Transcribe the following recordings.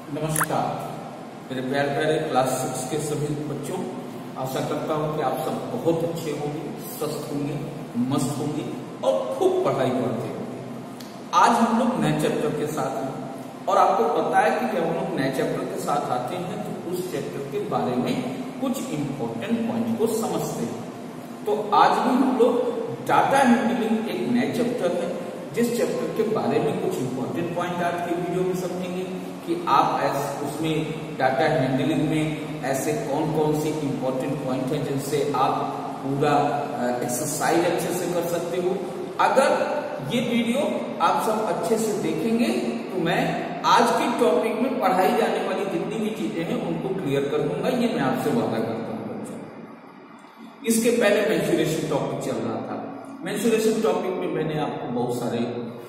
नमस्कार मेरे प्यारे प्यारे क्लास 6 के सभी बच्चों, आशा करता हूँ कि आप सब बहुत अच्छे होंगे, स्वस्थ होंगे, मस्त होंगे और खूब पढ़ाई करते होंगे। आज हम लोग नए चैप्टर के साथ हैं और आपको पता है कि जब हम लोग नए चैप्टर के साथ आते हैं तो उस चैप्टर के बारे में कुछ इंपॉर्टेंट पॉइंट को समझते हैं। तो आज भी हम लोग डाटा हैंडलिंग एक नए चैप्टर है, जिस चैप्टर के बारे में कुछ इंपॉर्टेंट पॉइंट आज के वीडियो में समझेंगे कि आप उसमें डाटा हैंडलिंग में ऐसे कौन कौन से इंपॉर्टेंट पॉइंट हैं जिनसे आप पूरा एक्सरसाइज अच्छे से कर सकते हो। अगर ये वीडियो आप सब अच्छे से देखेंगे तो मैं आज के टॉपिक में पढ़ाई जाने वाली जितनी भी चीजें हैं उनको क्लियर कर दूंगा, ये मैं आपसे वादा करता हूँ बच्चों। इसके पहले मेंसुरेशन टॉपिक चल रहा था। मेंसुरेशन टॉपिक में मैंने आपको बहुत सारे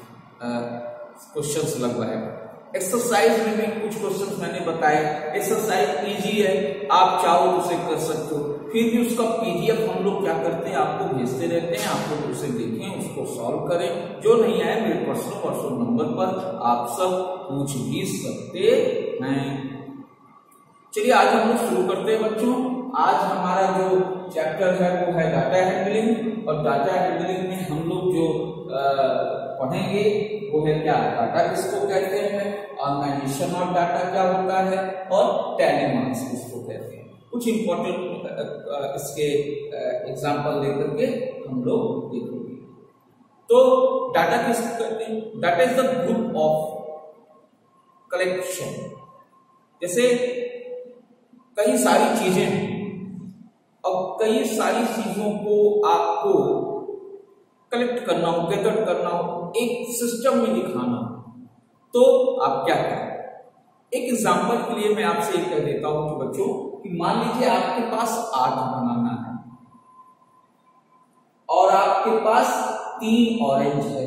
क्वेश्चंस लगवाए। एक्सरसाइज में भी कुछ क्वेश्चंस मैंने बताए। एक्सरसाइज इजी है, आप चाहो तो उसे कर सकते हो, फिर भी उसका पीडीएफ हम लोग क्या करते हैं आपको भेजते रहते हैं, आप लोग उसे देखें, उसको सॉल्व करें। जो नहीं आए मेरे पर्सनल व्हाट्सएप नंबर पर आप सब पूछ भी सकते हैं। चलिए आज हम लोग शुरू करते हैं बच्चों। आज हमारा जो चैप्टर है वो है डाटा हैंडलिंग, और डाटा हैंडलिंग में हम लोग जो पढ़ेंगे वो है क्या, डाटा किसको कहते हैं, ऑर्गेनाइजेशन ऑफ डाटा क्या होता है, और टेलीमार्क्स किसको कहते हैं। कुछ इंपॉर्टेंट इसके एग्जांपल लेकर के हम लोग देखेंगे। तो डाटा किसको कहते हैं? Data is the group of collection. जैसे कई सारी चीजें हैं और कई सारी चीजों को आपको कलेक्ट करना हो, गैदर करना हो, एक सिस्टम में दिखाना हो, तो आप क्या करें। एक एग्जांपल के लिए मैं आपसे एक कह देता हूं कि बच्चों कि मान लीजिए आपके पास 8 बनाना है और आपके पास 3 ऑरेंज है,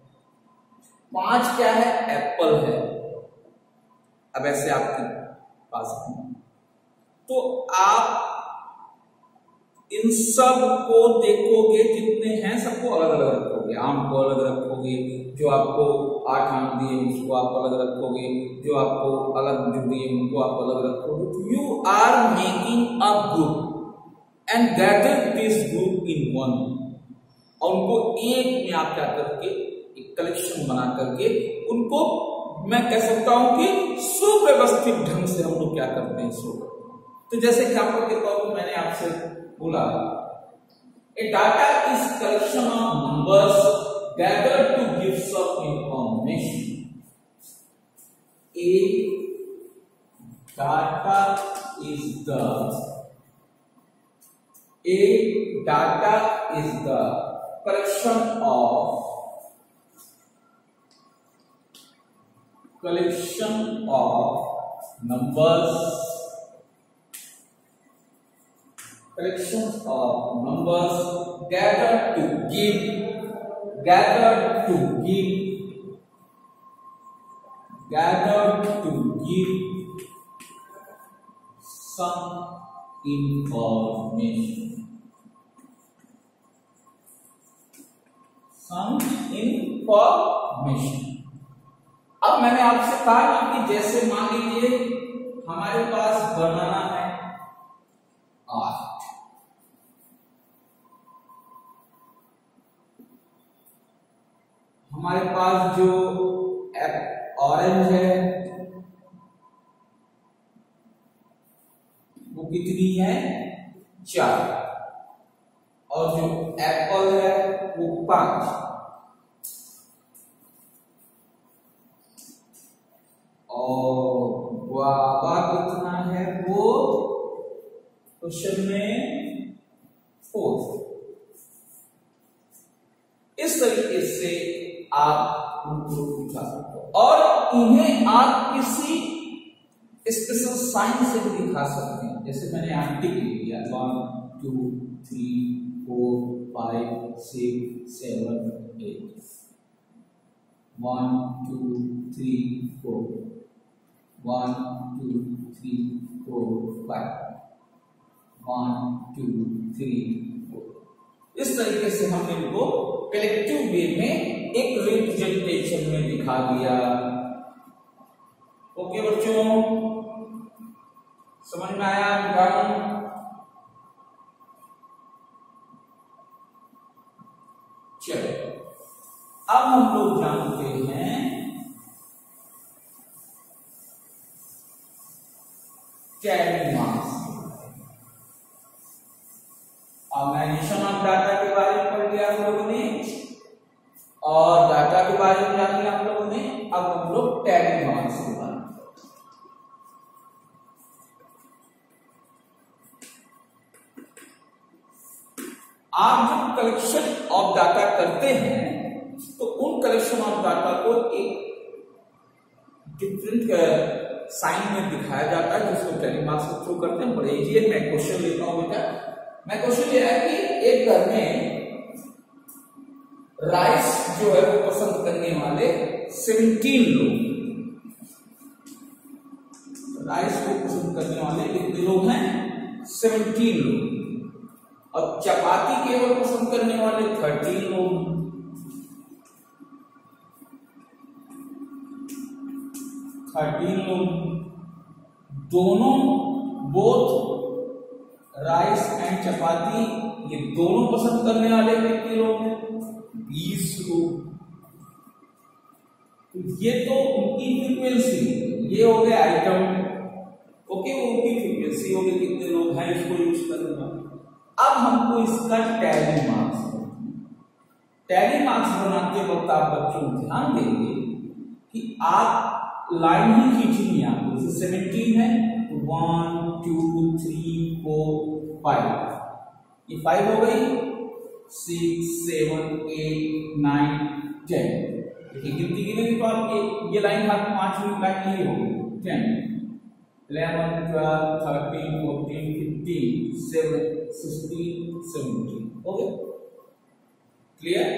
5 क्या है, एप्पल है। अब ऐसे आपके पास है तो आप इन सब को देखोगे, जितने हैं सबको अलग अलग रखोगे। आम को अलग रखोगे, जो आपको 8 आम दिए उसको आप अलग रखोगे, जो आपको अलग जो दिए उनको आप अलग रखोगे। You are making a group and gather this group in one, और उनको एक में आप क्या करके एक कलेक्शन बना करके उनको मैं कह सकता हूं कि सुव्यवस्थित ढंग से हम लोग क्या करते हैं, सो। तो जैसे एग्जाम्पल के तौर पर मैंने आपसे बोला, a data is collection of numbers gathered to give some information. A data is the collection of numbers gathered to give some information. अब मैंने आपसे कहा कि जैसे मान लीजिए हमारे पास बनाना है 8, हमारे पास जो ऑरेंज है वो कितनी है, 4, और जो एप्पल है वो 5, और गुआवा कितना है वो क्वेश्चन में 4। इस तरीके से आप उनको दिखा सकते हो, और इन्हें आप किसी स्पेशल साइन से भी दिखा सकते हैं। जैसे मैंने यहाँ टिक लिया 1 2 3 4 5 6 7 8, 1 2 3 4, 1 2 3 4 5, 1 2 3 4। इस तरीके से हमने इनको कलेक्टिव वे में एक रिप्रेजेंटेशन में दिखा दिया। ओके बच्चों, समझ में आया उदाहरण? चलो अब हम लोग जानते हैं carry marks. Organisation of data के बारे में पढ़ लिया हम लोगों ने और डाटा के बारे में जान लिया हम लोगों ने। अब हम लोग टैली मार्क्स के बारे में। आप जब कलेक्शन ऑफ डाटा करते हैं तो उन कलेक्शन ऑफ डाटा को एक डिफरेंट साइन में दिखाया जाता है जिसको टैली मार्क्स के थ्रू करते हैं। बड़े इजी है। मैं क्वेश्चन लेता हूं बेटा। मैं क्वेश्चन ये है कि एक घर में राइस जो है वो पसंद करने वाले 17 लोग, राइस को पसंद करने वाले कितने लोग हैं? 17 लोग। और चपाती केवल पसंद करने वाले 13 लोग। 13 लोग दोनों, बोथ राइस एंड चपाती, ये दोनों पसंद करने वाले कितने लोग हैं? 20 लोग। तो ये तो उनकी फ्रीक्वेंसी, ये हो गया आइटम। ओके, वो उनकी फ्रीक्वेंसी हो गई कितने लोग हैं इसको यूज करना। अब हमको इसका टैली मार्क्स, टैली मार्क्स बनाते वक्त आप बच्चों ध्यान देंगे कि आप लाइन ही खींचनी है आपको। जैसे 17 है तो 1 2 3 4 5, ये 5 हो गई। 6 7 8 9 10, देखिए गिनती गिनेंगे तो आप ये लाइन आपको 5वीं लाइन नहीं होगी। 10 11 12 13 14 15 16 17 हो गए। क्लियर?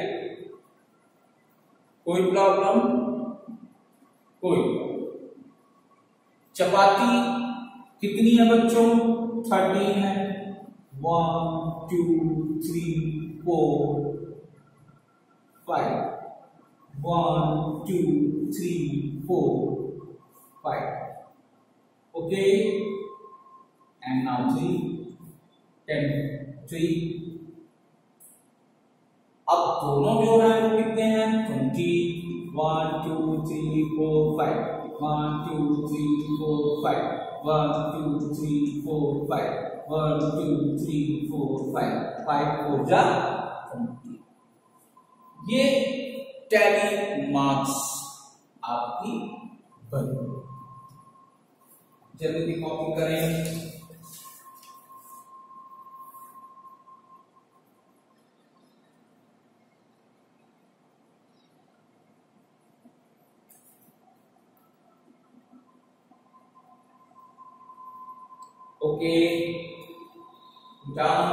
कोई प्रॉब्लम? कोई। चपाती कितनी है बच्चों? 13 है। 1 2 3 4 5, 1 2 3 4 5, ओके। And now 3 10 3। अब दोनों जो है वो कितने हैं? 20। 1 2 3 4 5, 1 2 3 4 5, 1 2 3 4 5, 1 2 3 4 5, 5 4 जा 20। ये टैली मार्क्स आपकी बनी। जल्दी कॉपी करें। Okay, done.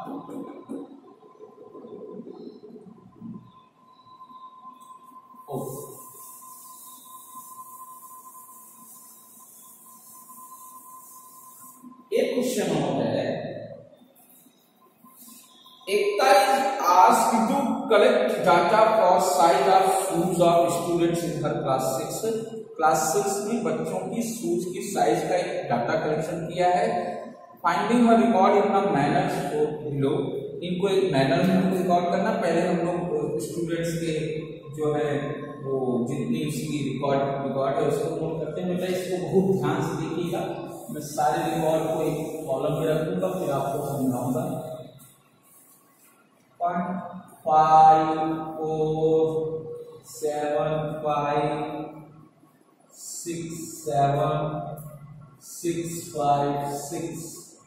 एक क्वेश्चन और है। Ekta is asked to collect data for size of shoes of students in her class 6। Class 6 में बच्चों की शूज की साइज का एक डाटा कलेक्शन किया है। Finding a record in the manner below. इनको एक मैनर में हमको रिकॉर्ड करना। पहले हम लोग स्टूडेंट्स के जो है वो जितनी इसकी रिकॉर्ड है उसको नोट करते हैं। बेटा इसको बहुत ध्यान से देखिएगा। मैं सारे रिकॉर्ड को एक कॉलम में रखूंगा, फिर आपको समझाऊंगा। 5 4 7 5 6 7 6 5 6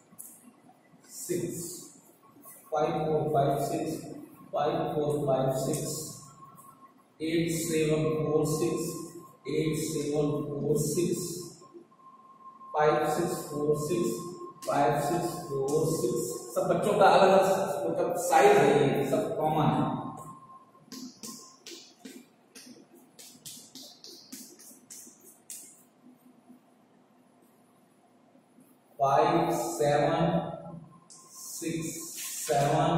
6 5 4 5 6 5 4 5 6 8 7 4 6 8 7 4 6 5 6 4 6 5 6 4 6। सब बच्चों का अलग अलग मतलब साइज है, ये सब कॉमन है। फाइव 7 6 7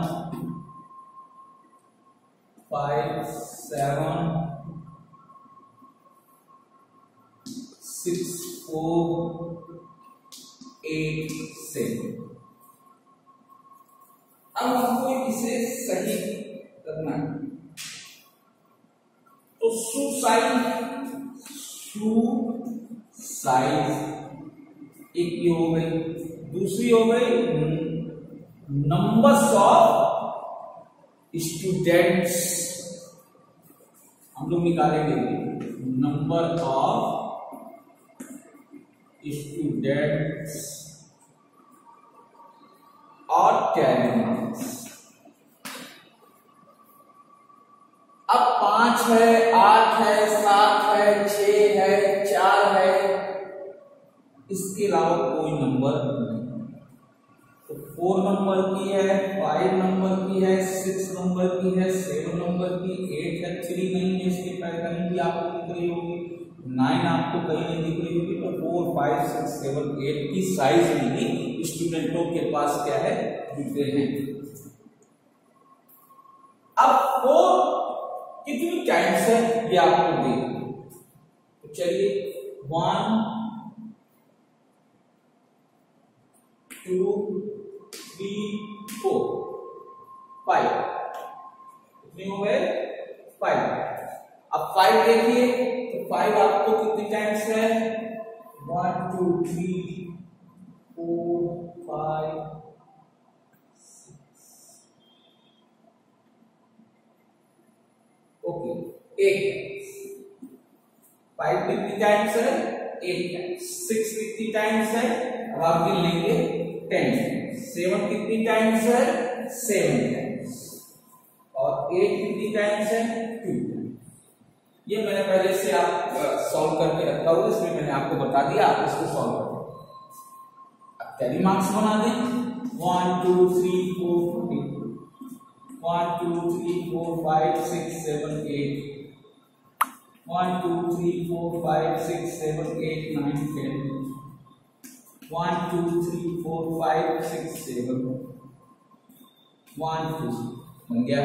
5 7 6 4 8 7। अब हमको इसे सही करना है, तो साइज एक ये हो गई, दूसरी हो गई नंबर्स ऑफ स्टूडेंट्स, हम लोग निकालेंगे नंबर ऑफ स्टूडेंट्स और कैरी मार्क्स। अब 5 है, 8 है, 7 है, 6 है, 4 है, इसके अलावा कोई नंबर नहीं। तो 4 नंबर की है, 5 नंबर की है, 6 नंबर की है, 7 नंबर की, 8 है, 3 नहीं है, इसके पहले कहीं भी आपको दिख रही होगी, 9 आपको कहीं नहीं दिख रही होगी, तो 4 5 6 7 8 की साइज भी स्टूडेंटों के पास क्या है, दिखते हैं। अब 4 कितनी टाइम्स है ये आपको देखना, तो चलिए 1 2 3 4 5 कितने हो गए, 5। अब 5 देखिए, तो 5 आपको कितनी टाइम्स है, 1 2 3 4 5 ओके, 8 5 कितनी टाइम्स है, 8 टाइम्स। 6 कितनी टाइम्स है, अब आप गिन लेंगे 10 टाइम्स। 7 कितनी टाइम्स है, 7 टाइम्स। और 8 कितनी टाइम्स है, 2 टाइम्स। ये मैंने पहले से आप सॉल्व करके रखा हुआ, इसमें मैंने आपको बता दिया, आप इसको सॉल्व करें। अब कैरी मार्क्स बना दें, 1 2 3 4 1 2 3 4 5 6 7 8 1 2 3 4 5 6 7 8 9 10 1 2 3 4 5 6 7 1 2 बन गया।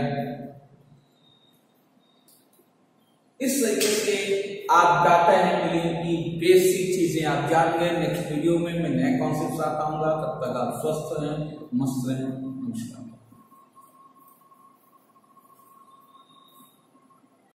इस तरीके से आप डाटा एनालिटिक्स की बेसिक चीजें आप जान गए। नेक्स्ट वीडियो में मैं नए कॉन्सेप्ट आऊंगा, तब तक आप स्वस्थ रहें, मस्त रहें। नमस्कार।